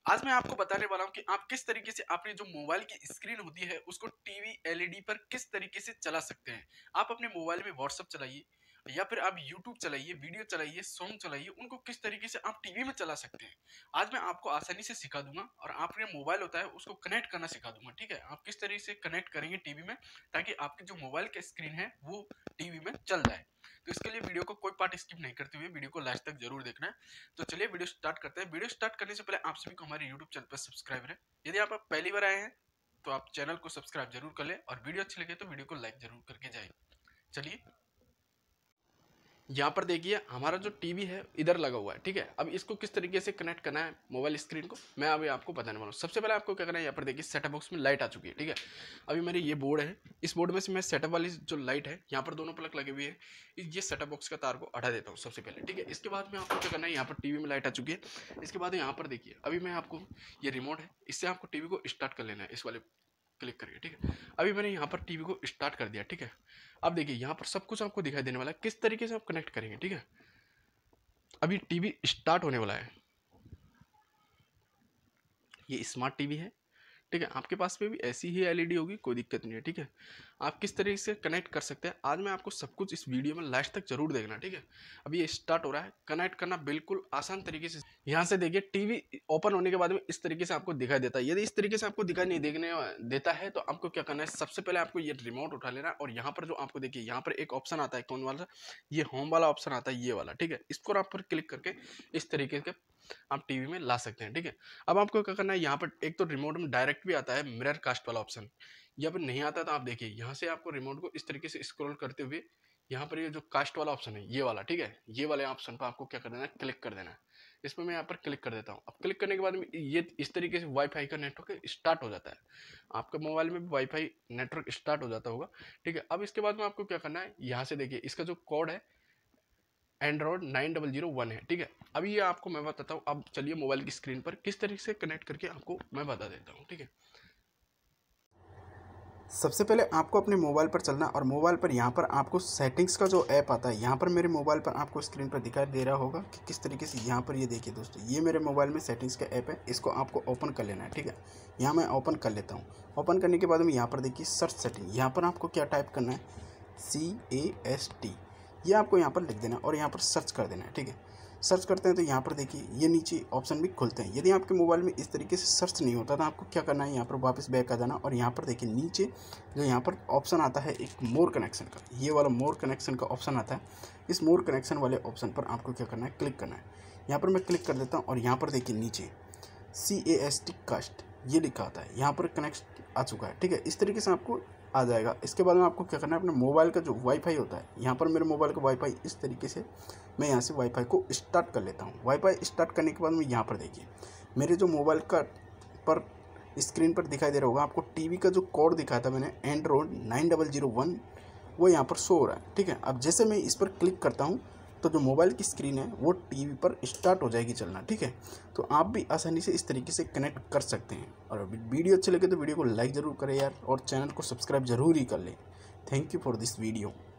आज मैं आपको बताने वाला हूँ कि आप किस तरीके से अपनी जो मोबाइल की स्क्रीन होती है उसको टीवी एलईडी पर किस तरीके से चला सकते हैं। आप अपने मोबाइल में व्हाट्सएप चलाइए या फिर आप यूट्यूब चलाइए, वीडियो चलाइए, सॉन्ग चलाइए, उनको किस तरीके से आप टीवी में चला सकते हैं। आज मैं आपको आसानी से सिखा दूंगा और आपका मोबाइल होता है उसको कनेक्ट करना सिखा दूंगा। ठीक है, आप किस तरीके से कनेक्ट करेंगे टीवी में ताकि आपकी जो मोबाइल की स्क्रीन है वो टीवी में चल जाए। तो इसके लिए वीडियो को कोई पार्ट स्किप नहीं करते हुए वीडियो को लास्ट तक जरूर देखना है। तो चलिए वीडियो स्टार्ट करते हैं। वीडियो स्टार्ट करने से पहले आप सभी को हमारे यूट्यूब चैनल पर सब्सक्राइब है। यदि आप पहली बार आए हैं तो आप चैनल को सब्सक्राइब जरूर कर लें और वीडियो अच्छी लगे तो वीडियो को लाइक जरूर करके जाए। चलिए, यहाँ पर देखिए हमारा जो टीवी है इधर लगा हुआ है। ठीक है, अब इसको किस तरीके से कनेक्ट करना है मोबाइल स्क्रीन को मैं अभी आपको बताने वाला हूँ। सबसे पहले आपको क्या करना है, यहाँ पर देखिए सेटअप बॉक्स में लाइट आ चुकी है। ठीक है, अभी मेरे ये बोर्ड है, इस बोर्ड में से मैं सेटअप वाली जो लाइट है यहाँ पर दोनों प्लग लगे हुए हैं, ये सेटअप बॉक्स का तार को हटा देता हूँ सबसे पहले। ठीक है, इसके बाद में आपको क्या करना है, यहाँ पर टीवी में लाइट आ चुकी है। इसके बाद यहाँ पर देखिए अभी मैं आपको ये रिमोट है, इससे आपको टीवी को स्टार्ट कर लेना है, इस वाले क्लिक करके। ठीक है, अभी मैंने यहाँ पर टीवी को स्टार्ट कर दिया। ठीक है, अब देखिए यहाँ पर सब कुछ आपको दिखाई देने वाला है किस तरीके से आप कनेक्ट करेंगे। ठीक है, अभी टीवी स्टार्ट होने वाला है। ये स्मार्ट टीवी है। ठीक है, आपके पास में भी ऐसी ही एलईडी होगी, कोई दिक्कत नहीं है। ठीक है, आप किस तरीके से कनेक्ट कर सकते हैं आज मैं आपको सब कुछ इस वीडियो में लास्ट तक जरूर देखना। ठीक है, अभी ये स्टार्ट हो रहा है। कनेक्ट करना बिल्कुल आसान तरीके से। यहाँ से देखिए टीवी ओपन होने के बाद में इस तरीके से आपको दिखाई देता है। यदि इस तरीके से आपको दिखाई नहीं देखने देता है तो आपको क्या करना है, सबसे पहले आपको ये रिमोट उठा लेना है और यहाँ पर जो आपको देखिए यहाँ पर एक ऑप्शन आता है, कौन वाला, ये होम वाला ऑप्शन आता है, ये वाला। ठीक है, इसको आप पर क्लिक करके इस तरीके के आप टीवी में ला सकते हैं। ठीक है, अब आपको क्या करना है, यहाँ पर एक तो रिमोट में डायरेक्ट भी आता है मिरर कास्ट वाला ऑप्शन, या फिर नहीं आता तो आप देखिए यहाँ से आपको रिमोट को इस तरीके से स्क्रॉल करते हुए यहाँ पर ये जो कास्ट वाला ऑप्शन है ये वाला। ठीक है, ये वाले ऑप्शन पर आपको क्या कर देना है, क्लिक कर देना है। इसमें मैं यहाँ पर क्लिक कर देता हूँ। अब क्लिक करने के बाद में ये इस तरीके से वाईफाई का नेटवर्क स्टार्ट हो जाता है। आपके मोबाइल में भी वाईफाई नेटवर्क स्टार्ट हो जाता होगा। ठीक है, अब इसके बाद में आपको क्या करना है, यहाँ से देखिए इसका जो कोड है एंड्रॉयड 9001 है। ठीक है, अभी ये आपको मैं बताता हूँ। अब चलिए मोबाइल की स्क्रीन पर किस तरीके से कनेक्ट करके आपको मैं बता देता हूँ। ठीक है, सबसे पहले आपको अपने मोबाइल पर चलना और मोबाइल पर यहाँ पर आपको सेटिंग्स का जो ऐप आता है, यहाँ पर मेरे मोबाइल पर आपको स्क्रीन पर दिखाई दे रहा होगा कि किस तरीके से यहाँ पर ये देखिए दोस्तों, ये मेरे मोबाइल में सेटिंग्स का ऐप है, इसको आपको ओपन कर लेना है। ठीक है, यहाँ मैं ओपन कर लेता हूँ। ओपन करने के बाद में यहाँ पर देखिए सर्च सेटिंग, यहाँ पर आपको क्या टाइप करना है, CAST, ये आपको यहाँ पर लिख देना और यहाँ पर सर्च कर देना है। ठीक है, सर्च करते हैं तो यहाँ पर देखिए ये नीचे ऑप्शन भी खुलते हैं। यदि आपके मोबाइल में इस तरीके से सर्च नहीं होता तो आपको क्या करना है, यहाँ पर वापस बैक आ जाना और यहाँ पर देखिए नीचे जो यहाँ पर ऑप्शन आता है एक मोर कनेक्शन का, ये वाला मोर कनेक्शन का ऑप्शन आता है। इस मोर कनेक्शन वाले ऑप्शन पर आपको क्या करना है, क्लिक करना है। यहाँ पर मैं क्लिक कर देता हूँ और यहाँ पर देखिए नीचे CAST कास्ट ये लिखा आता है, यहाँ पर कनेक्ट आ चुका है। ठीक है, इस तरीके से आपको आ जाएगा। इसके बाद में आपको क्या करना है, अपने मोबाइल का जो वाईफाई होता है, यहाँ पर मेरे मोबाइल का वाईफाई इस तरीके से मैं यहाँ से वाईफाई को स्टार्ट कर लेता हूँ। वाईफाई स्टार्ट करने के बाद में यहाँ पर देखिए मेरे जो मोबाइल का पर स्क्रीन पर दिखाई दे रहा होगा आपको टीवी का जो कोड दिखाया था मैंने एंड्रॉयड 9001, वो यहाँ पर शो हो रहा है। ठीक है, अब जैसे मैं इस पर क्लिक करता हूँ तो जो मोबाइल की स्क्रीन है वो टीवी पर स्टार्ट हो जाएगी चलना। ठीक है, तो आप भी आसानी से इस तरीके से कनेक्ट कर सकते हैं। और वीडियो अच्छे लगे तो वीडियो को लाइक ज़रूर करें यार, और चैनल को सब्सक्राइब ज़रूर ही कर लें। Thank you for this video.